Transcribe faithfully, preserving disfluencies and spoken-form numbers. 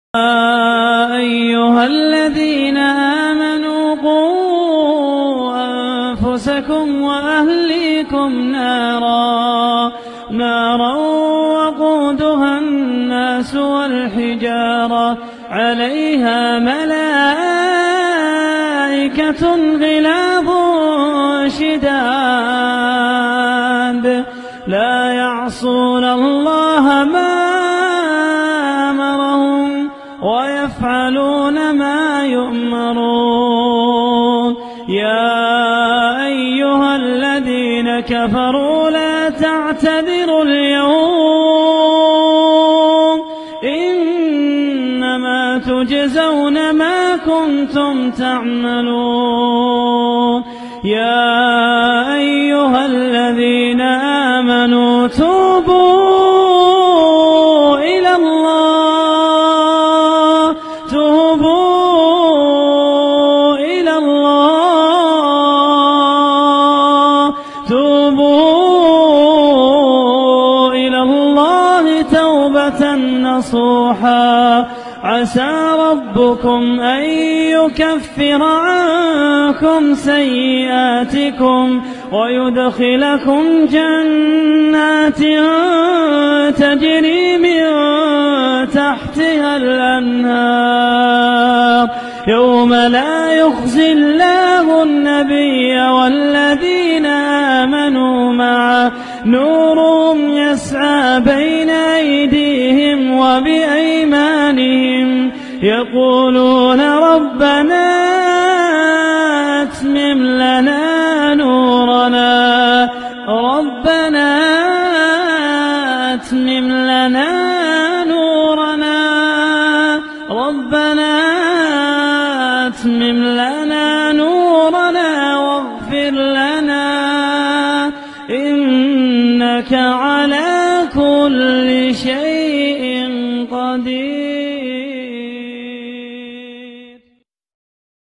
أيها الذين آمنوا قوا أنفسكم وأهليكم نارا نارا وقودها الناس والحجارة عليها ملائكة غلاظ شداد لا يعصون الله ما أمرهم ويفعلون ما يؤمرون. يا أيها الذين كفروا لا تعتذروا اليوم إنما تجزون ما كنتم تعملون. يا أيها الذين آمنوا توبوا إلى الله توبوا إلى الله توبوا إلى الله توبة نصوحا عسى ربكم أن يكفر عنكم سيئاتكم ويدخلكم جنات تجري من تحتها الأنهار يوم لا يخزي الله النبي والذين آمنوا معه نورهم يسعى بين أيديهم وبأيمانهم يقولون ربنا أتمم لنا نورنا ربنا أتمم لنا نورنا ربنا أتمم لنا نورنا واغفر لنا إنك على كل شيء قدير.